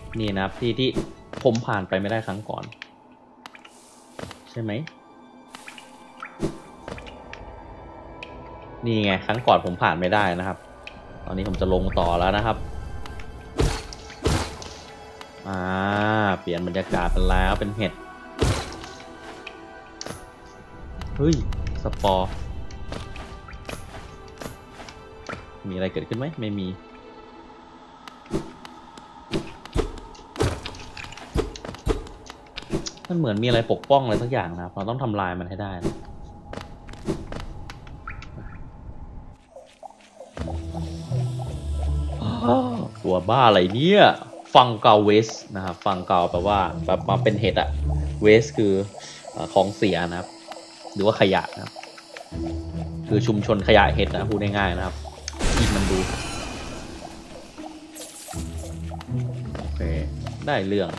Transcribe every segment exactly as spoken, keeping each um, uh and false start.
นี่นะที่ที่ผมผ่านไปไม่ได้ครั้งก่อนใช่ไหมนี่ไงครั้งก่อนผมผ่านไม่ได้นะครับตอนนี้ผมจะลงต่อแล้วนะครับอ่าเปลี่ยนบรรยากาศเป็นแล้วเป็นเห็ดเฮ้ยสปอร์มีอะไรเกิดขึ้นไหมไม่มีมันเหมือนมีอะไรปกป้องอะไรสักอย่างนะครับเราต้องทำลายมันให้ได้นะตัวบ้าอะไรเนี่ยฟังเกาเวสนะครับฟังเกาแปลว่าแบบมาเป็นเห็ดอะเวสคือของเสียนะครับหรือว่าขยะนะครับคือชุมชนขยะเห็ดนะพูดง่ายๆนะครับยิงมันดูโอเคได้เรื่อง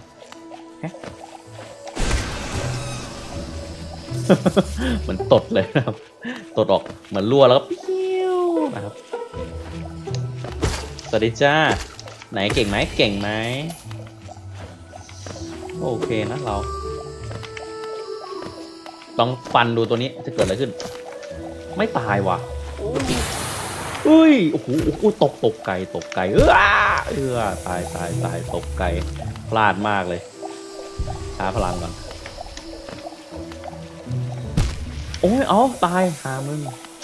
เหมือนตดเลยนะครับตดออกเหมือนรั่วแล้วก็ปิ้วนะครับสวัสดีจ้าไหนเก่งไหมเก่งไหมโอเคนะเราลองฟันดูตัวนี้จะเกิดอะไรขึ้นไม่ตายว่ะอุ้ยโอ้โหโอ้โหตกตกไก่ตกไก่เออเออตายตายตายตกไก่พลาดมากเลยช้าพลังก่อนโอ้ยเอาตายหามึง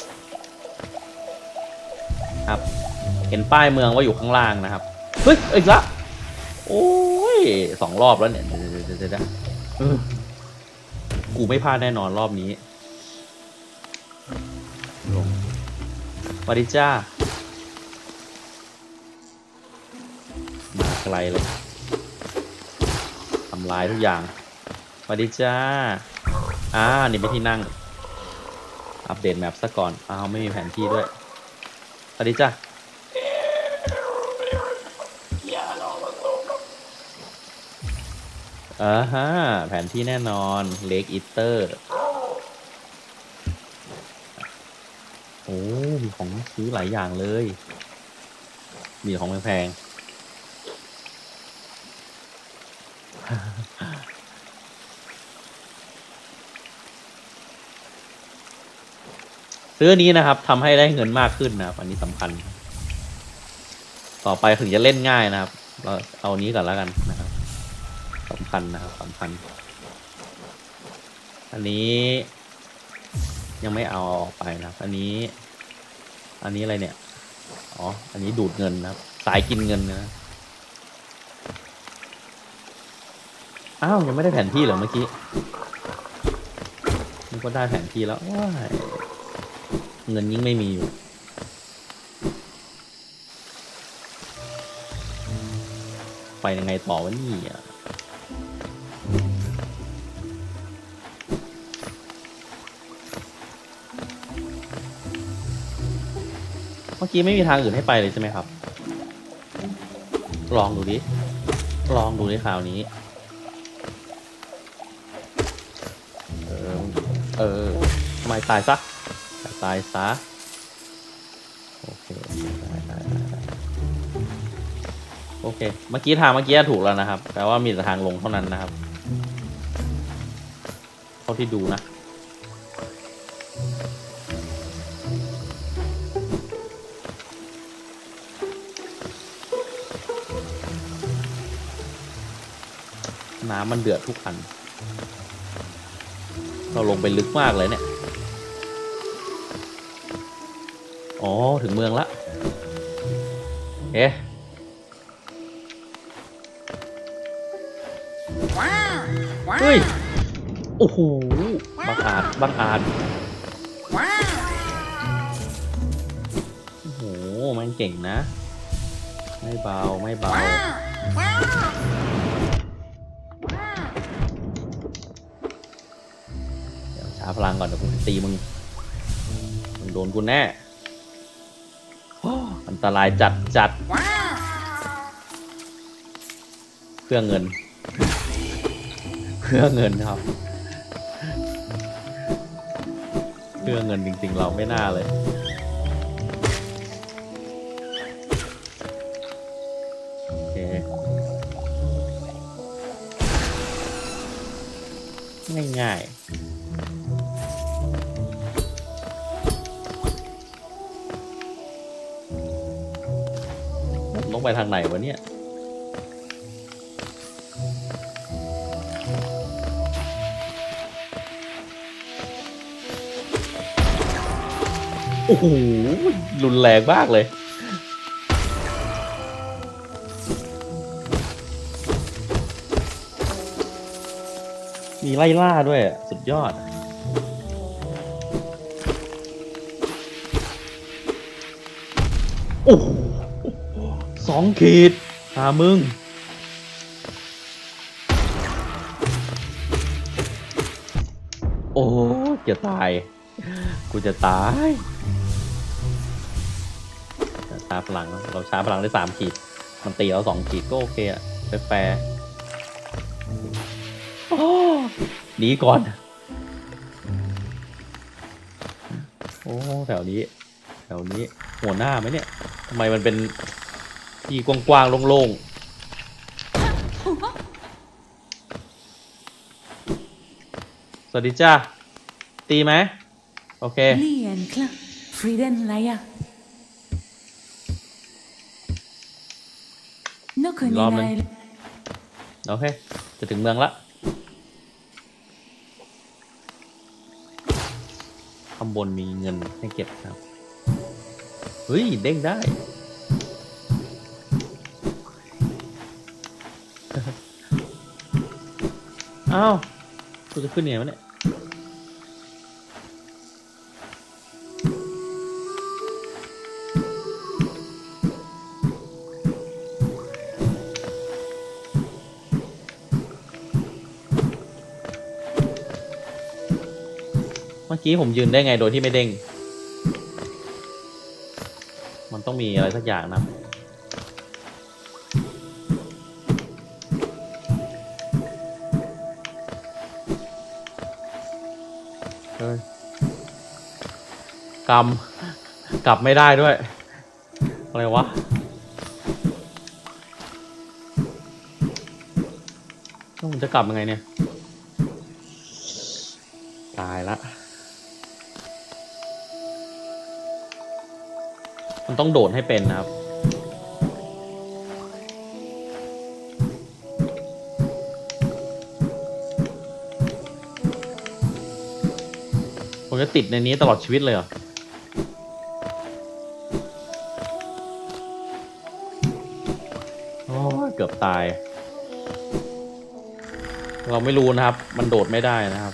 ครับเห็นป้ายเมืองว่าอยู่ข้างล่างนะครับเฮ้ยอีกละโอ้ยสองรอบแล้วเนี่ยเดี๋ยวเดี๋ยวเดี๋ยวกูไม่พลาดแน่นอนรอบนี้ลงมาดิจ้ามาไกลเลยทำลายทุกอย่างมาดิจ้าอ่านี่เป็นที่นั่งอัปเดตแมปซะก่อนอ้าวไม่มีแผนที่ด้วยมาดิจ้าอ่าฮะแผนที่แน่นอนเลกอีเตอร์โอ้มีของซื้อหลายอย่างเลยมีของแพงซื้อนี้นะครับทำให้ได้เงินมากขึ้นนะครับอันนี้สำคัญต่อไปถึงจะเล่นง่ายนะครับเราเอานี้ก่อนแล้วกันนะครับสำคัญนะครับสำคัญอันนี้ยังไม่เอาออกไปนะครับอันนี้อันนี้อะไรเนี่ยอ๋ออันนี้ดูดเงินนะครับสายกินเงินนะอ้าวยังไม่ได้แผนที่เหรอเมื่อกี้นี่ก็ได้แผนที่แล้วว้ายเงินยิ่งไม่มีอยู่ไปยังไงต่อวะนี่อ่ะเมื่อกี้ไม่มีทางอื่นให้ไปเลยใช่ไหมครับลองดูดิลองดูดิคราวนี้เออเออทำไมตายซะตายซะโอเคได้ได้ได้โอเคเมื่อกี้ทางเมื่อกี้ถูกแล้วนะครับแปลว่ามีแต่ทางลงเท่านั้นนะครับเท่าที่ดูนะน้ำมันเดือดทุกอันเราลงไปลึกมากเลยเนี่ยอ๋อถึงเมืองละเอ๊ะเฮ้ยโอ้โหบังอาจบังอาจโอ้โหมันเก่งนะไม่เบาไม่เบาเดี๋ยวช้าพลังก่อนเดี๋ยวกูตีมึงมึงโดนกูแน่อันตรายจัดจัดเพื่อเงินเพื่อเงินครับเพื่อเงินจริงๆเราไม่น่าเลยโอเคง่ายๆต้องไปทางไหนวะเนี่ยโอ้โหรุนแรงมากเลยมีไล่ล่าด้วยสุดยอดโอ้สองขีดหามึงโอ้จะตายกูจะตายชาร์จพลังเราชาร์จพลังได้สามขีดมันตีเราสองขีดก็โอเคอะแฟร์หนีก่อนโอ้แถวนี้แถวนี้หัวหน้าไหมเนี่ยทำไมมันเป็นที่กว้างๆโล่งๆสวัสดีจ้าตีไหมโอเครอบนึงโอเคจะถึงเมืองละข้างบนมีเงินให้เก็บครับเฮ้ยเด้งได้อ้าวกูจะขึ้นเนี่ยวะเนี่ยเมื่อกี้ผมยืนได้ไงโดยที่ไม่เด้งมันต้องมีอะไรสักอย่างนะเฮ้ยกำกลับไม่ได้ด้วยอะไรวะต้องจะกลับยังไงเนี่ยตายละมันต้องโดดให้เป็นนะครับผมจะติดในนี้ตลอดชีวิตเลยเหรอโอ้เกือบตายเราไม่รู้นะครับมันโดดไม่ได้นะครับ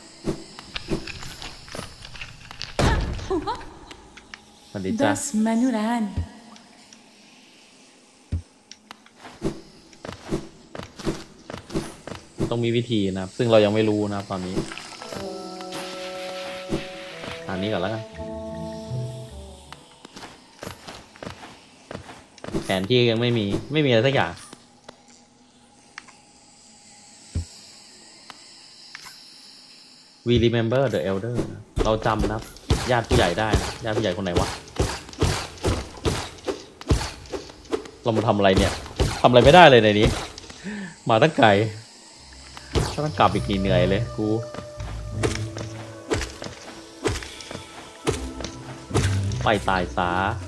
สวัสดีจ้ะต้องมีวิธีนะครับซึ่งเรายังไม่รู้นะครับตอนนี้อันนี้ก่อนแล้วกันแผนที่ยังไม่มีไม่มีอะไรสักอย่างWe remember the elder เราจำนะครับญาติผู้ใหญ่ได้นะญาติผู้ใหญ่คนไหนวะเรามาทำอะไรเนี่ยทำอะไรไม่ได้เลยในนี้มาตั้งไกลต้องกลับอีกเหนื่อยเลยกูไปตายซะ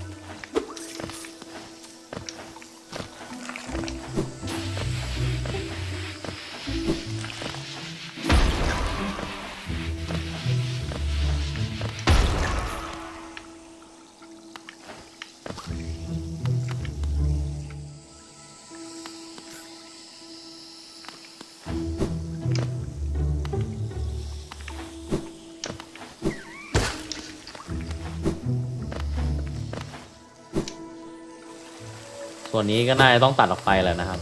ส่วนนี้ก็น่าจะต้องตัดออกไปแหละนะครับ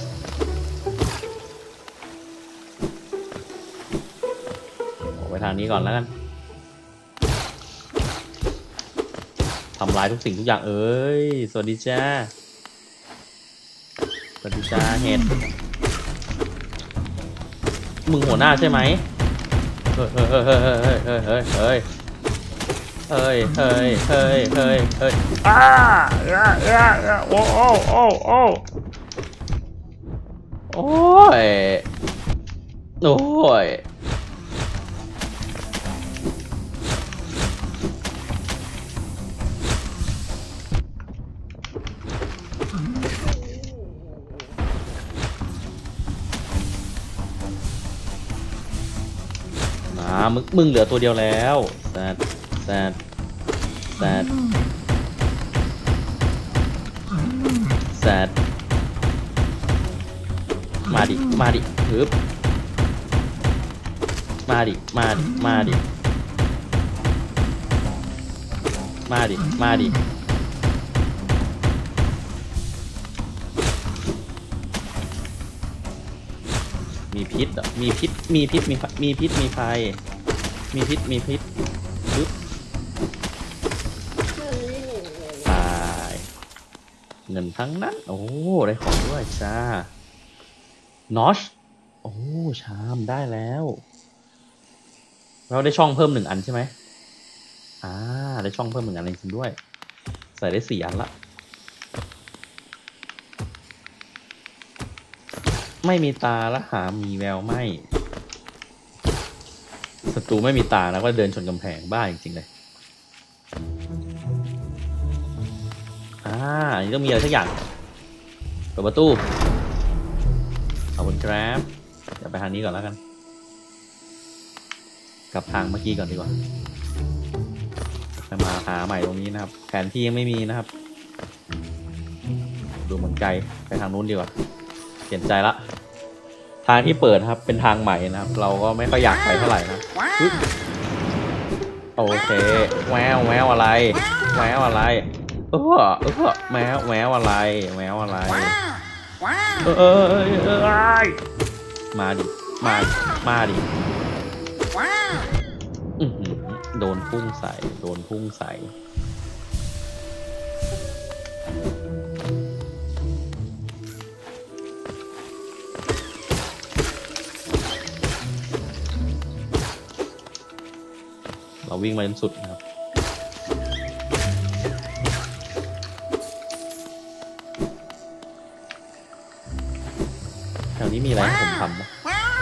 ออกไปทางนี้ก่อนแล้วกันทำลายทุกสิ่งทุกอย่างเอ้ยสวัสดีจ้าสวัสดีจ้าเห็ดมึงหัวหน้าใช่ไหมเฮ้ยเฮ้ยเฮ้ยเฮ้ยเฮ้ยเฮ้ยเฮ้ยเฮ้ยเฮ้ยเฮ้ยเฮ้ยอ้าอ้าอ้าโอ้โอ้โอ้โอ้โอ้ยโอ้ยมึงมึงเหลือตัวเดียวแล้วแซดแซดแซดแซดมาดิมาดิฮึบมาดิมาดิมาดิมาดิมาดิมีพิษอ่ะมีพิษมีพิษมีมีพิษมีไฟมีพิษมีพิษปึ๊บตายเงินทั้งนั้นโอ้ได้ของด้วยจ้านอชโอ้ชามได้แล้วเราได้ช่องเพิ่มหนึ่งอันใช่ไหมอ่าได้ช่องเพิ่มหนึ่งอันจริงด้วยใส่ได้สี่อันละไม่มีตาและหามีแววไม่ศัตรูไม่มีตาแล้วก็เดินชนกำแพงบ้าจริงๆเลยอ่าอันนี้ต้องมีอะไรสักอย่างเปิดประตูขอบคุณครับเดี๋ยวไปทางนี้ก่อนแล้วกันกลับทางเมื่อกี้ก่อนดีกว่าจะมาหาใหม่ตรงนี้นะครับแผนที่ยังไม่มีนะครับดูเหมือนไกลไปทางนู้นดีกว่าเปลี่ยนใจละทางที่เปิดครับเป็นทางใหม่นะครับเราก็ไม่ค่อยอยากไปเท่าไหร่นะโอเคแววแววอะไรแววอะไรเออเออแววแววอะไรแววอะไรเออเออเออเออมาดิมามาดิโดนพุ่งใส่โดนพุ่งใส่เราวิ่งมาจนสุดนะครับแถวนี้มีอะไรให้ผมทำนะ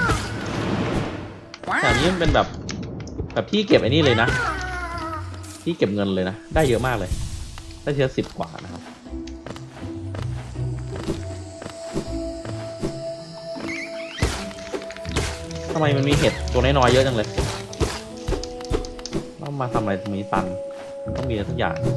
แถวนี้มันเป็นแบบแบบที่เก็บไอ้นี่เลยนะที่เก็บเงินเลยนะได้เยอะมากเลยได้เทียสิบกว่านะครับทำไมมันมีเห็ดตัวน้อยๆเยอะจังเลยต้องมาทำอะไรตรงนี้ตันมันต้องมีอะไรสักอย่าง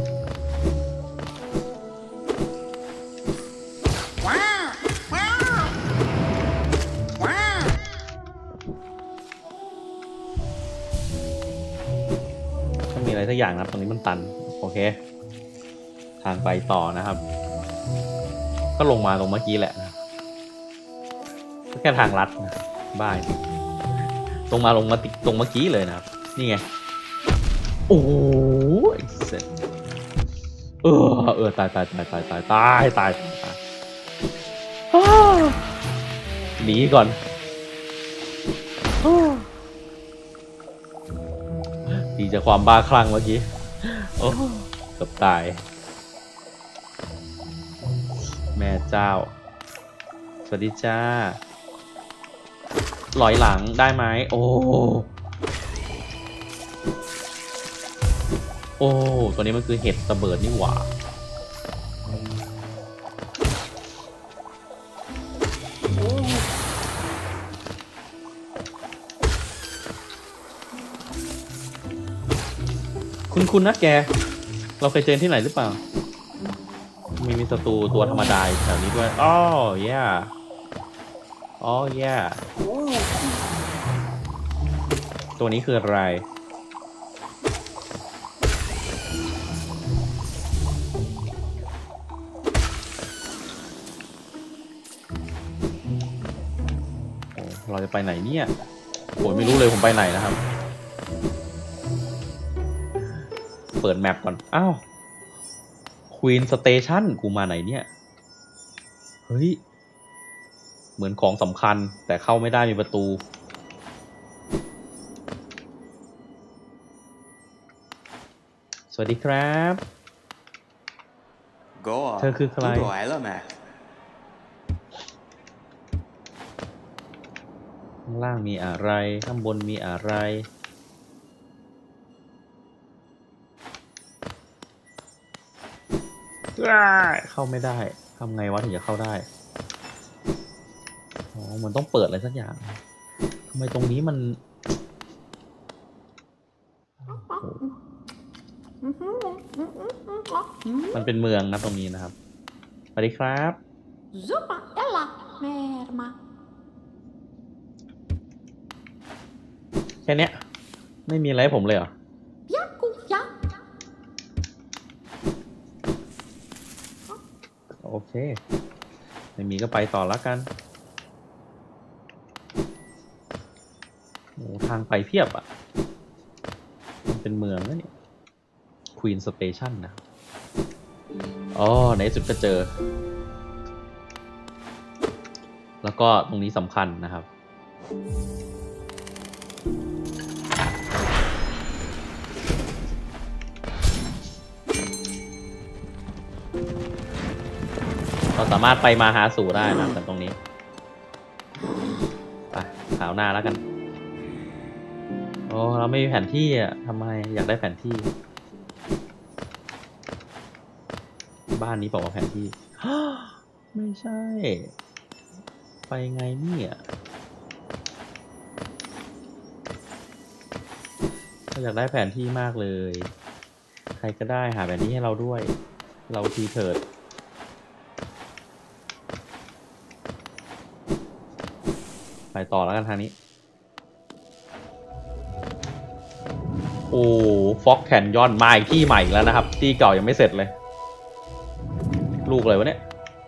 อะไรสักอย่างนะครับตรงนี้มันตันโอเคทางไปต่อนะครับก็ลงมาตรงเมื่อกี้แหละนะแค่ทางลัดนะบ้าลงมาลงมาติดตรงเมื่อกี้เลยนะครับนี่ไงโอ้ยเสร็จเออเออตายตายตายตายตายตายตายตายหนีก่อนดีจากความบ้าคลั่งเมื่อกี้โอ้เกือบตายแม่เจ้าสวัสดีจ้าลอยหลังได้ไหมโอ้โอ้ตัวนี้มันคือเห็ดระเบิดนี่หว่าคุณคุณนะแกเราเคยเจอที่ไหนหรือเปล่ามีมีศัตรูตัวธรรมดาแถวนี้ด้วยอ๋อ yeah อ๋อ yeah ตัวนี้คืออะไรเราจะไปไหนเนี่ยโอ้ยไม่รู้เลยผมไปไหนนะครับเปิดแมปก่อนอ้าวควีนสเตชันกูมาไหนเนี่ยเฮ้ยเหมือนของสำคัญแต่เข้าไม่ได้มีประตูสวัสดีครับเธอคือใครข้างล่างมีอะไรข้างบนมีอะไรเข้าไม่ได้ทำไงวะถึงจะเข้าได้อ๋อมันต้องเปิดอะไรสักอย่างทำไมตรงนี้มันมันเป็นเมืองนะตรงนี้นะครับสวัสดีครับแค่นี้ไม่มีอะไรให้ผมเลยเหรอโอเคไม่มีก็ไปต่อแล้วกันโอ้ทางไปเพียบอ่ะมันเป็นเมืองนะเนี่ยควีนสเตชันนะอ๋อในสุดก็เจอแล้วก็ตรงนี้สำคัญนะครับเราสามารถไปมาหาสู่ได้นะแต่ตรงนี้ไปขาวหน้าแล้วกันโอ้เราไม่มีแผนที่อ่ะทำไมอยากได้แผนที่บ้านนี้บอกว่าแผนที่ไม่ใช่ไปไงเนี่ยเราอยากได้แผนที่มากเลยใครก็ได้หาแผนที่ให้เราด้วยเราทีเถิดไปต่อแล้วกันทางนี้โอ้ฟ็อกแคนยอนมาอีกที่ใหม่แล้วนะครับที่เก่ายังไม่เสร็จเลยลูกเลยวะเนี่ย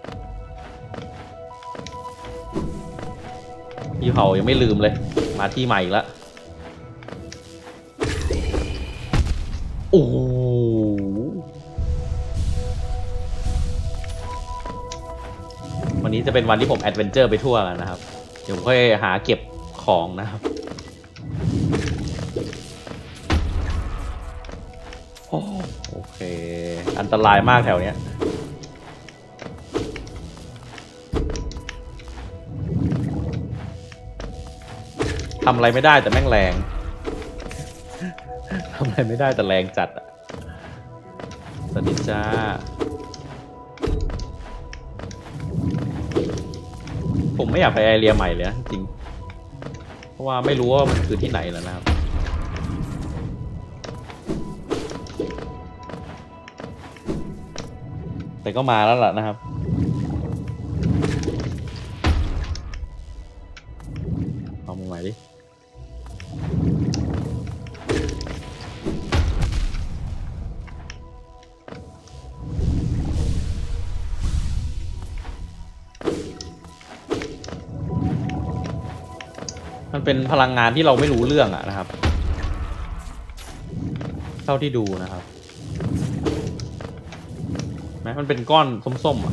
พี่เผายังไม่ลืมเลยมาที่ใหม่อีกแล้วโอ้วันนี้จะเป็นวันที่ผมแอดเวนเจอร์ไปทั่วกันนะครับเดี๋ยวผมค่อยหาเก็บของนะครับโอเคอันตรายมากแถวเนี้ยทำอะไรไม่ได้แต่แม่งแรงทำอะไรไม่ได้แต่แรงจัดอ่ะสวัสดีจ้าผมไม่อยากไปแอเรียใหม่เลยนะจริงเพราะว่าไม่รู้ว่ามันคือที่ไหนแล้วนะครับแต่ก็มาแล้วล่ะนะครับเอามาใหม่ดิมันเป็นพลังงานที่เราไม่รู้เรื่องอะนะครับเท่าที่ดูนะครับแม้มันเป็นก้อนส้มๆอะ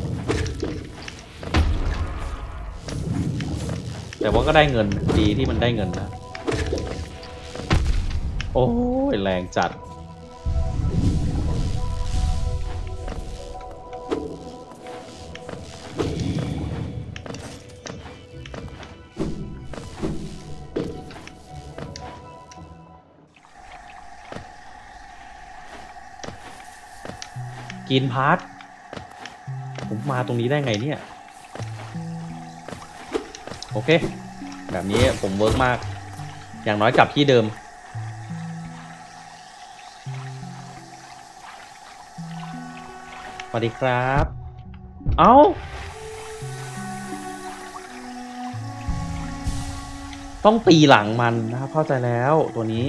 แต่ว่าก็ได้เงินดีที่มันได้เงินนะโอ้ยแรงจัดกินพาร์ทผมมาตรงนี้ได้ไงเนี่ยโอเคแบบนี้ผมเวิร์กมากอย่างน้อยกลับที่เดิมสวัสดีครับเอ้าต้องตีหลังมันนะครับเข้าใจแล้วตัวนี้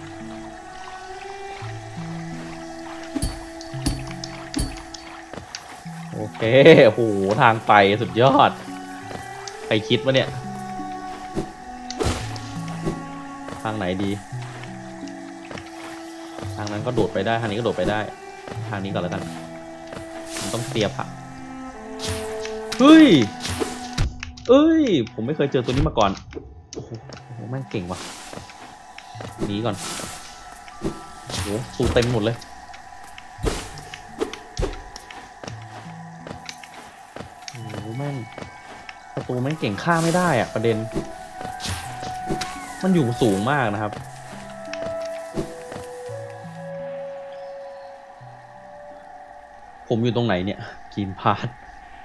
โอเคโอ้โหทางไปสุดยอดใครคิดวะเนี่ยทางไหนดีทางนั้นก็โดดไปได้ทางนี้ก็โดดไปได้ทางนี้ก่อนแล้วกันมันต้องเคลียร์ผักเฮ้ยเอ้ยผมไม่เคยเจอตัวนี้มาก่อนโอ้โหแม่งเก่งว่ะหนีก่อนโอ้โหสูเต็มหมดเลยโอ้โหแม่งประตูแม่งเก่งฆ่าไม่ได้อะประเด็นมันอยู่สูงมากนะครับผมอยู่ตรงไหนเนี่ยกินพาร์ท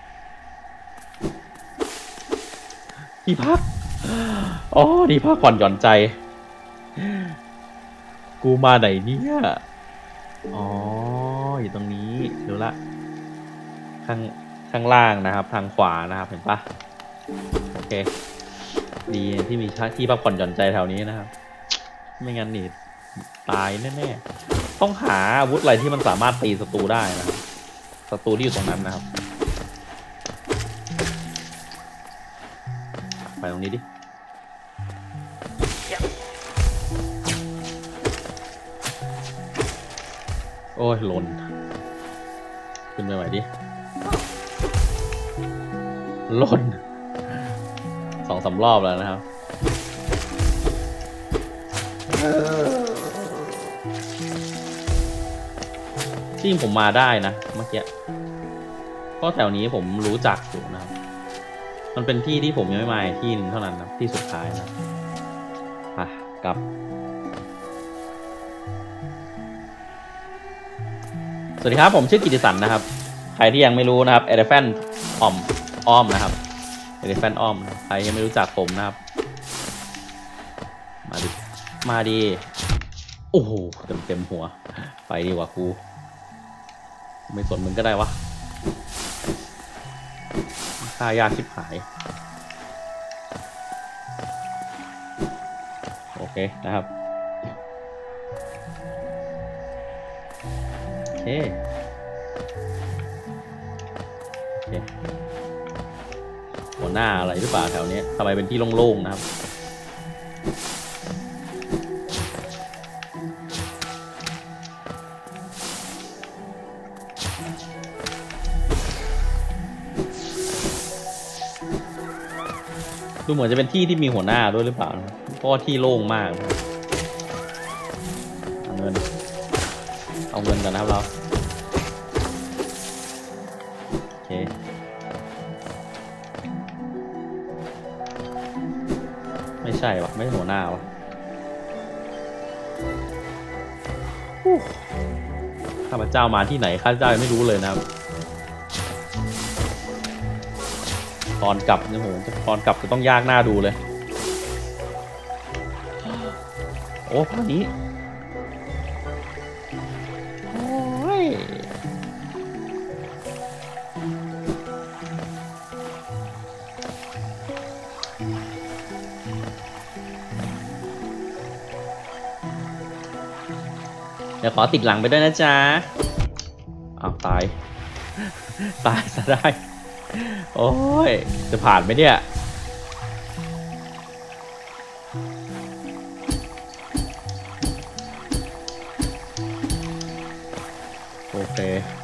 ที่พักอ๋อที่พักผ่อนหย่อนใจกูมาไหนเนี่ยอ๋ออยู่ตรงนี้ดูละข้างข้างล่างนะครับทางขวานะครับเห็นปะโอเคดีที่มีที่พักผ่อนหย่อนใจแถวนี้นะครับไม่งั้นนี่ตายแน่ๆต้องหาอาวุธอะไรที่มันสามารถตีศัตรูได้นะครับศัตรูที่อยู่ตรงนั้นนะครับไปตรงนี้ดิโอ้ยหล่นขึ้นไปใหม่ดิหล่นสองสามรอบแล้วนะครับที่จริงผมมาได้นะเมื่อกี้ก็แถวนี้ผมรู้จักอยู่นะครับมันเป็นที่ที่ผมยังไม่มาที่หนึ่งเท่านั้นนะที่สุดท้ายนะอ่ะกลับสวัสดีครับผมชื่อกิติสันนะครับใครที่ยังไม่รู้นะครับ Elephant อ้อมอ้อมนะครับ Elephant อ้อมใครยังไม่รู้จักผมนะครับมาดิมาดีโอ้โหเต็มเต็มหัวไปดีกว่ากูไม่สนมึงก็ได้วะฆ่ายากชิบหายโอเคนะครับโอเคโอเคหัวหน้าอะไรหรือเปล่าแถวนี้ทำไมเป็นที่โล่งๆนะครับดูเหมือนจะเป็นที่ที่มีหัวหน้าด้วยหรือเปล่าเพราะที่โล่งมากเอาเงินเอาเงินกันนะครับเราโอเคไม่ใช่วะไม่ใช่หัวหน้าวะข้าพเจ้ามาที่ไหนข้าพเจ้าไม่รู้เลยนะครับตอนกลับเนี่ยโหตอนกลับจะต้องยากหน้าดูเลยโอ้ภาคนี้โอ้ยเดี๋ยวขอติดหลังไปด้วยนะจ๊ะอ้าวตายตายซะได้โอ้ยจะผ่านไหมเนี่ยโอเค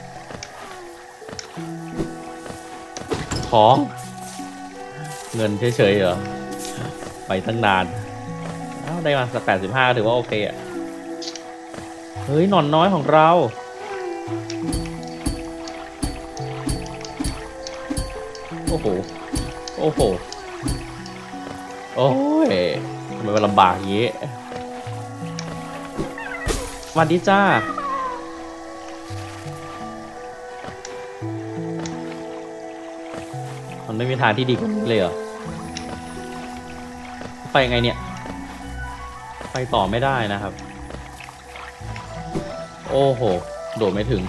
ของเงินเฉยๆเหรอไปตั้งนานอ้าวได้มาสักแปดสิบห้าถือว่าโอเคอ่ะเฮ้ยหนอนน้อยของเราโอ้โหโอ้โหโอ้ยทำไมมันลำบากอย่างนี้สวัสดีจ้ามันไม่มีทางที่ดีกว่านี้เลยเหรอไปยังไงเนี่ยไปต่อไม่ได้นะครับโอ้โหโดดไม่ถึง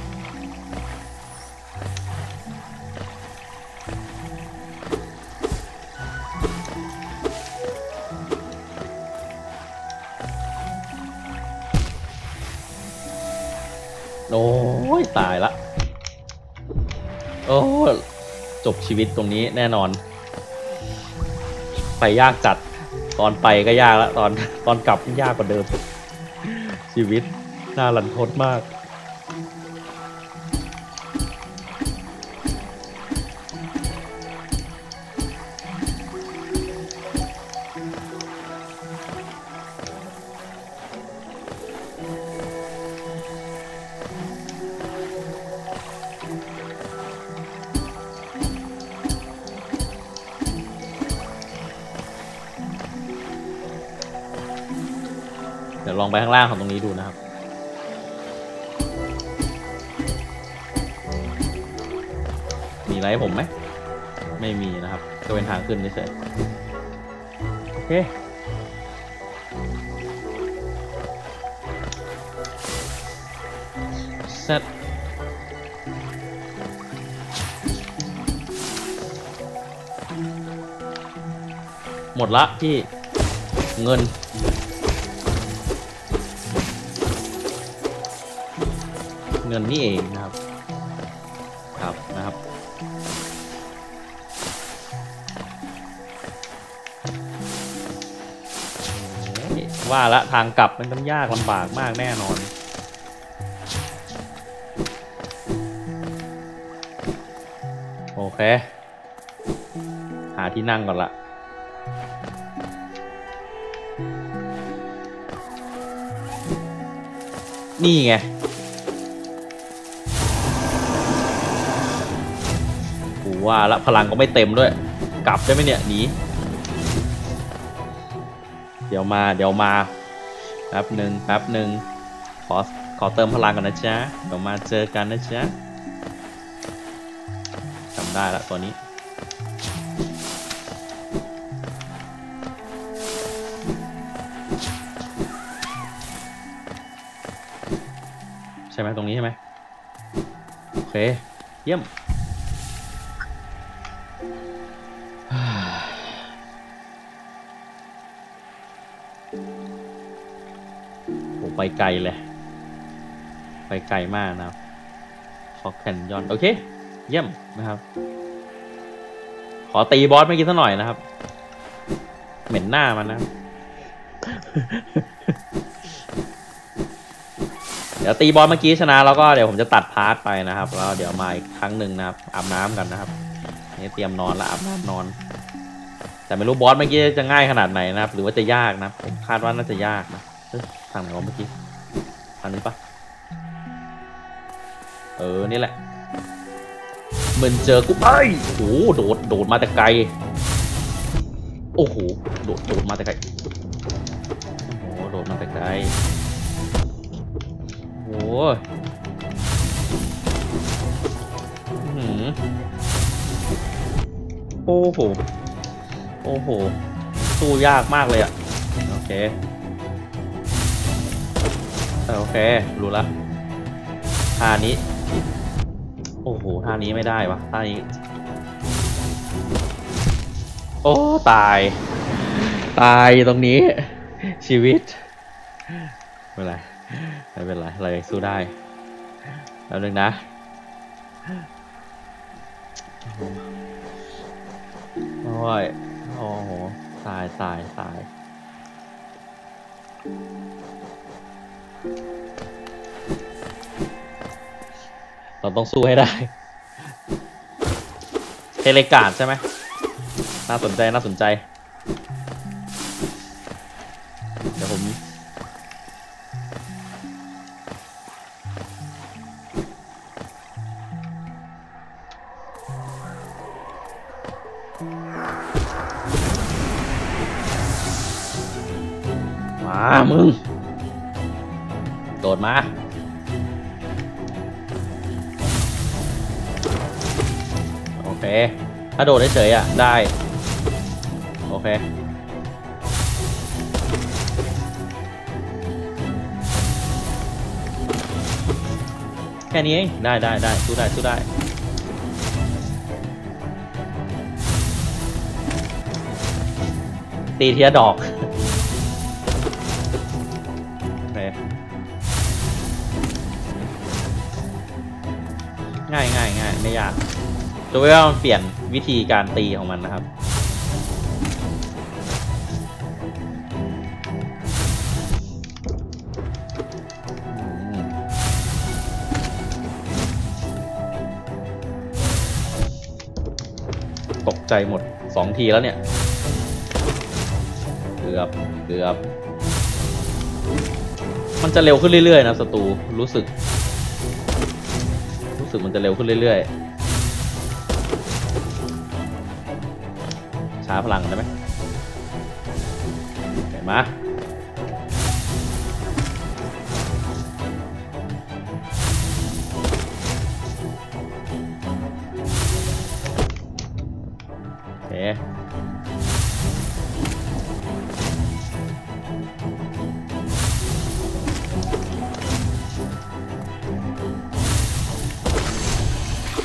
โอ้ยตายละโอ้จบชีวิตตรงนี้แน่นอนไปยากจัดตอนไปก็ยากแล้วตอนตอนกลับยากกว่าเดิมชีวิตน่ารันทดมากเดี๋ยวลองไปข้างล่างของตรงนี้ดูนะครับมีอะไรให้ผมไหมไม่มีนะครับก็เป็นทางขึ้นเฉยๆโอเคเสร็จหมดละพี่เงินเงินนี่เองนะครับครับนะครับว่าละทางกลับมันต้องยากลำบากมากแน่นอนโอเคหาที่นั่งก่อนละนี่ไงกูว่าละพลังก็ไม่เต็มด้วยกลับได้ไหมเนี่ยหนีเดี๋ยวมาเดี๋ยวมาแป๊บหนึ่งแป๊บหนึ่งขอขอเติมพลังก่อนนะจ๊ะเดี๋ยวมาเจอกันนะจ๊ะจำได้ละตัวนี้ใช่ไหมตรงนี้ใช่ไหมโอเคเยี่ยมโอ้ไปไกลเลยไปไกลมากนะครับขอแคนยอนโอเคเยี่ยมนะครับขอตีบอสเมื่อกี้สักหน่อยนะครับเหม็นหน้ามันนะเดี๋ยวตีบอสเมื่อกี้ชนะแล้วก็เดี๋ยวผมจะตัดพาร์ทไปนะครับแล้วเดี๋ยวมาอีกครั้งหนึ่งนะครับอาบน้ำกันนะครับนี่เตรียมนอนแล้วอาบน้ำนอนแต่ไม่รู้บอสเมื่อกี้จะง่ายขนาดไหนนะครับหรือว่าจะยากนะผมคาดว่าน่าจะยากนะทางไหนวะเมื่อกี้ทางนี้ปะเออนี่แหละเหมือนเจอกูเอ้ยโอ้โหโดดโดดมาแต่ไกลโอ้โหโดดโดดมาแต่ไกลโอ้โหโดดมาแต่ไกลโอ้โหโอ้โหโอ้โหสู้ยากมากเลยอ่ะโอเคโอเครู้ละท่านี้โอ้โหท่านี้ไม่ได้วะท่านี้โอ้ตายตายตรงนี้ชีวิตไม่เป็นไรไม่เป็นไรเรายังสู้ได้แล้วนึงนะโอ้ยโอ้โหตายตายตายเราต้องสู้ให้ได้เทเลกาดใช่ไหมน่าสนใจน่าสนใจเดี๋ยวผมมามึงโดดมาโอเคถ้าโดดเฉยๆอ่ะได้โอเคแค่นี้เองได้ได้ได้สู้ได้สู้ได้ตีเทียดอกโอเคง่ายง่ายง่ายไม่ยากตัวว่ามันเปลี่ยนวิธีการตีของมันนะครับตกใจหมดสองทีแล้วเนี่ยเกือบเกือบมันจะเร็วขึ้นเรื่อยๆนะศัตรูรู้สึกรู้สึกมันจะเร็วขึ้นเรื่อยๆช้าพลังได้ไหมเห็นไหมโอเค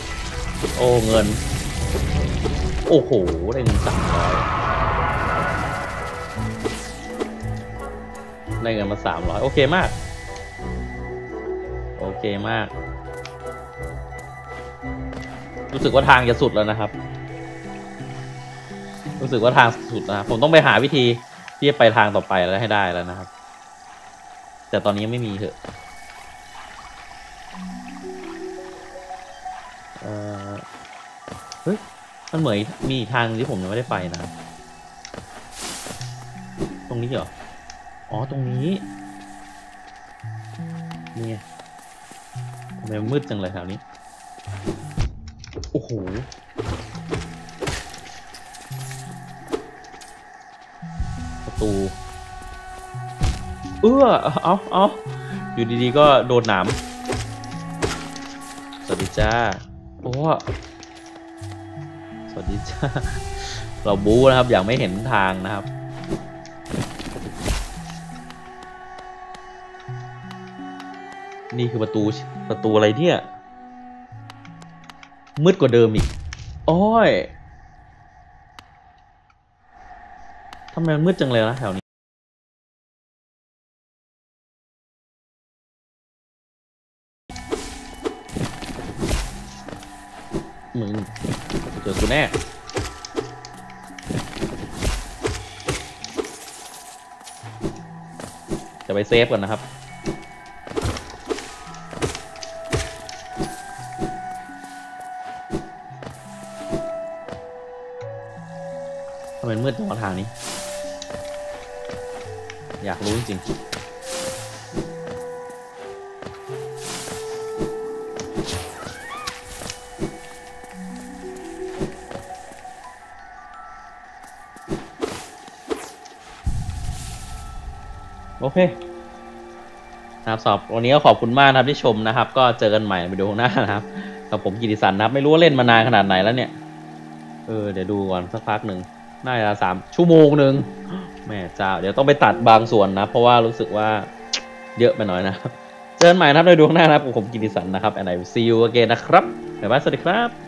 โอ้เงินโอ้โหได้เงินสามร้อยได้เงินมาสามร้อยโอเคมากโอเคมากรู้สึกว่าทางจะสุดแล้วนะครับรู้สึกว่าทางสุดนะผมต้องไปหาวิธีที่จะไปทางต่อไปแล้วให้ได้แล้วนะครับแต่ตอนนี้ไม่มีเถอะเออเฮ้ยมันเหมือนมีทางที่ผมยังไม่ได้ไปนะครับตรงนี้เหรออ๋อตรงนี้นี่ไงทำไมมืดจังเลยแถวนี้โอ้โหประตูเออเอาเอาอยู่ดีๆก็โดนหนามสวัสดีจ้าโอ้สวัสดีจ้าเราบู๊นะครับอย่างไม่เห็นทางนะครับนี่คือประตูประตูอะไรเนี่ยมืดกว่าเดิมอีกโอ้ยทำไมมันมืดจังเลยนะแถวนี้มึงเจอกูแน่จะไปเซฟก่อนนะครับทำไมมืดจังวะทางนี้อยากรู้จริงโอเคนะครับสอบวันนี้ก็ขอบคุณมากนะครับที่ชมนะครับก็เจอกันใหม่วิดีโอหน้านะครับกับผมกิติสันนะครับไม่รู้ว่าเล่นมานานขนาดไหนแล้วเนี่ยเออเดี๋ยวดูก่อนสักพักหนึ่งน่าจะสามชั่วโมงหนึ่งแม่เจ้าเดี๋ยวต้องไปตัดบางส่วนนะเพราะว่ารู้สึกว่าเยอะไปหน่อยนะครับเจอกันใหม่นะครับในวิดีโอหน้านะครับผมกิติสันนะครับ and I will see you again นะครับบ๊ายบายสวัสดีครับ